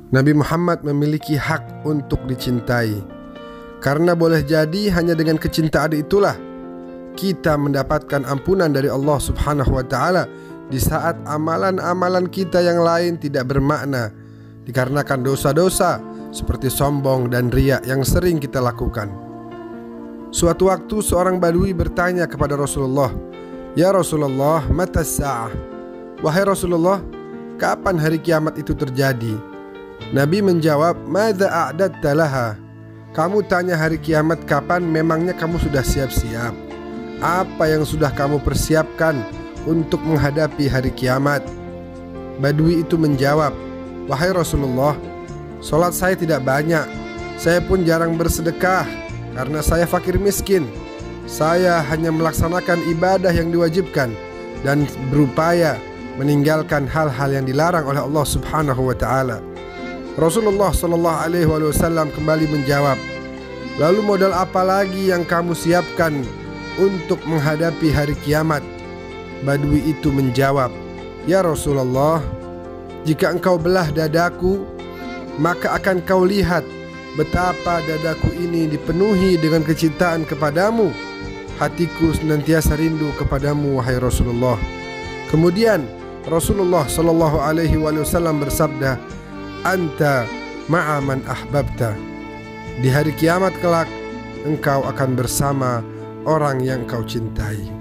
Nabi Muhammad memiliki hak untuk dicintai, karena boleh jadi hanya dengan kecintaan itulah kita mendapatkan ampunan dari Allah Subhanahu wa ta'ala di saat amalan-amalan kita yang lain tidak bermakna dikarenakan dosa-dosa seperti sombong dan riya yang sering kita lakukan. Suatu waktu seorang badui bertanya kepada Rasulullah, "Ya Rasulullah, mata sa'ah?" Wahai Rasulullah, kapan hari kiamat itu terjadi? Nabi menjawab, "Madza a'dadta laha?" Kamu tanya hari kiamat kapan, memangnya kamu sudah siap-siap? Apa yang sudah kamu persiapkan untuk menghadapi hari kiamat? Badui itu menjawab, "Wahai Rasulullah, solat saya tidak banyak. Saya pun jarang bersedekah karena saya fakir miskin. Saya hanya melaksanakan ibadah yang diwajibkan dan berupaya meninggalkan hal-hal yang dilarang oleh Allah Subhanahu wa ta'ala." Rasulullah sallallahu alaihi wasallam kembali menjawab, "Lalu modal apa lagi yang kamu siapkan untuk menghadapi hari kiamat?" Badui itu menjawab, "Ya Rasulullah, jika engkau belah dadaku, maka akan kau lihat betapa dadaku ini dipenuhi dengan kecintaan kepadamu. Hatiku senantiasa rindu kepadamu, wahai Rasulullah." Kemudian Rasulullah sallallahu alaihi wasallam bersabda, "Anta ma'a man ahbabta." Di hari kiamat kelak, engkau akan bersama orang yang kau cintai.